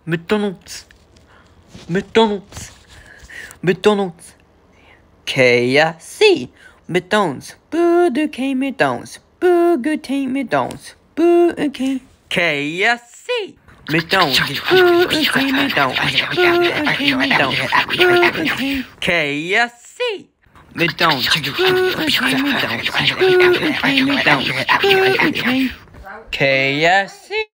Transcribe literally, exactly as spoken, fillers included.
McDonald's, McDonald's, McDonald's, K F C, McDonald's, Burger King, McDonald's, Burger King, McDonald's, Burger King, K F C, McDonald's, Burger King, McDonald's, Burger King, McDonald's, Burger King, K F C, McDonald's, Burger King, McDonald's, Burger King, McDonald's, Burger King, K F C.